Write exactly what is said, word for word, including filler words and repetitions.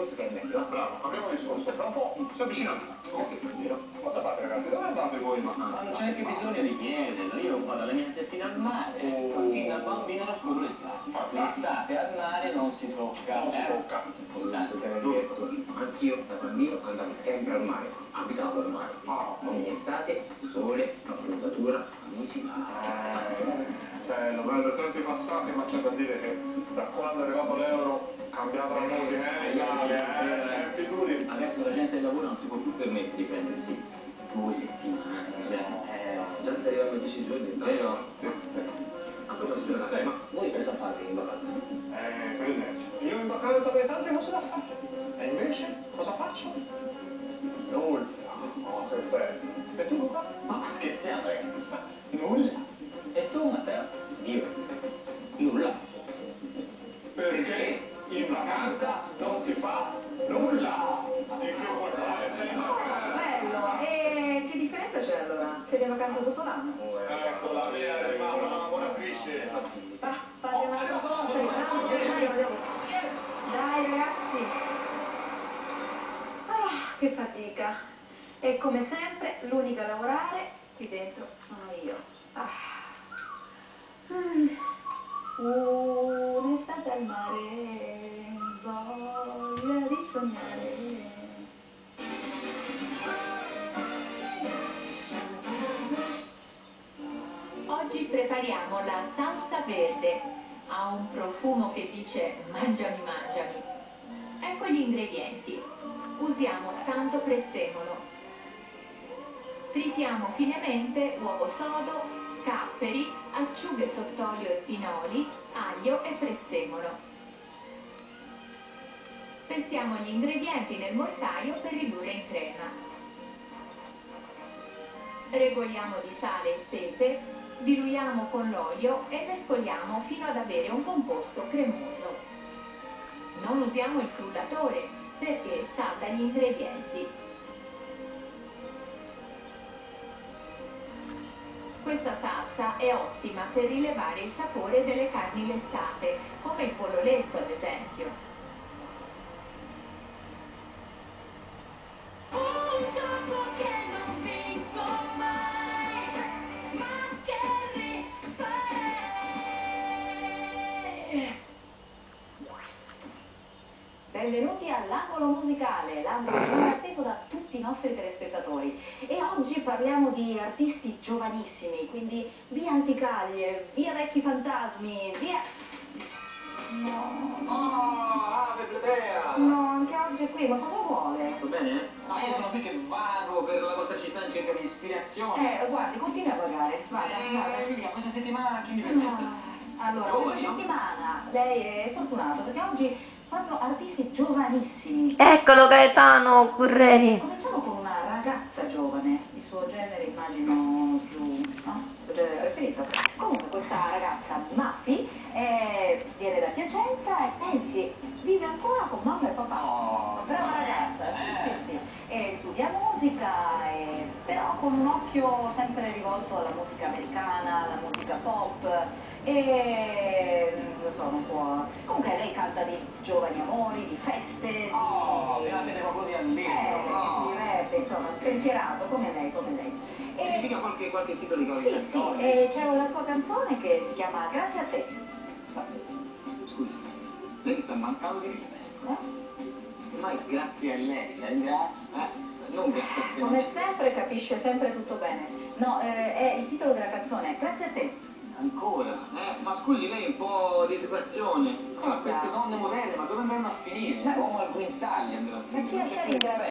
discorso che è meglio. Bravo, abbiamo un discorso, tra un po' si avvicina. Questo è vero. Cosa fate ragazzi? Dove andate voi in Ma vacanza? non c'è neanche bisogno di chiederlo, io vado alla mia settimana al mare, Oh. fin da bambino ero scudo l'estate. L'estate al mare non si tocca. Non si eh. tocca. Questo che è detto. Anch'io da bambino andavo sempre al mare, abitavo al mare. Ah. Ogni estate, sole, bronzatura, amici. Eh, bello, bello, tempi passati, ma c'è da dire che da quando è arrivato l'euro è cambiata la musica in Italia, eh, tempi duri. Adesso la gente del lavoro non si può più permettere di prendersi due settimane, cioè, eh, Già sta arrivando dieci giorni, no? vero? Sì, sì. A proposito ragazzi, ma Voi cosa fate in vacanza? Eh, per esempio, io in vacanza avrei tante cose da fare. E invece, cosa faccio? Nulla. Oh, che bello. E tu, Luca? Ma scherziamo ragazzi, ma nulla. E tu Matteo? io. Nulla. Perché in vacanza non si fa nulla. E che vuoi fare? Sei in vacanza. Bello, e che differenza c'è allora? Siete in vacanza tutto l'anno? Eccola, via, è arrivata una buona frisce. Va, fate una cosa, dai, dai, dai ragazzi. Ah, che fatica. E come sempre, l'unica a lavorare qui dentro sono io. Ah. Mm. Un'estate al mare, voglia di sognare. Oggi prepariamo la salsa verde, ha un profumo che dice mangiami mangiami. Ecco gli ingredienti. Usiamo tanto prezzemolo. Tritiamo finemente uovo sodo, capperi, acciughe sott'olio e pinoli, aglio e prezzemolo. Pestiamo gli ingredienti nel mortaio per ridurre in crema. Regoliamo di sale e pepe, diluiamo con l'olio e mescoliamo fino ad avere un composto cremoso. Non usiamo il frullatore perché scalda gli ingredienti. Questa salsa è ottima per rilevare il sapore delle carni lessate, come il pollo lesso ad esempio. Un gioco che non vinco mai, ma che rifarei. Benvenuti all'angolo musicale, l'angolo più atteso da tutti i nostri telespettatori. E oggi parliamo di artisti giovanissimi, quindi via anticaglie, via vecchi fantasmi, via... No, Ah, avete idea! no, anche oggi è qui, ma cosa vuole? Tutto bene? No, io sono qui che vago per la vostra città in cerca di ispirazione. Eh, guardi, continui a pagare, vada, vada. Eh, via, questa settimana chi mi presenta? Ah, allora, Giovani, questa no? settimana lei è fortunato perché oggi proprio artisti giovanissimi. Eccolo Gaetano Curreri. Cominciamo con una ragazza giovane, il suo genere immagino più, no? Il suo genere preferito. Comunque questa ragazza Maffi eh, viene da Piacenza e pensi, vive ancora con mamma e papà. Oh, Brava ragazza, sì, sì, sì. E studia musica, e, però con un occhio sempre rivolto alla musica americana, alla musica pop. E lo so, non può. Comunque lei canta di giovani amori, di feste, di. Oh, veramente proprio di allegro. Eh, no? di rap, insomma, spensierato come lei, come lei. E mi dica qualche, qualche titolo di qualche Sì, sì, canzone? e c'è una sua canzone che si chiama Grazie a te. Scusi, lei mi sta mancando di rime. Eh? Semmai grazie a lei, la ringrazio. Eh, non grazie a te. Come sempre capisce sempre tutto bene. No, eh, è il titolo della canzone, Grazie a te. Ancora? Eh, ma scusi, lei un po' di educazione. Cosa? Ma queste donne moderne, ma dove andranno a finire? Ma- Come al guinzaglio andranno a Ma finire? chi Non è c'è che più ringrazia?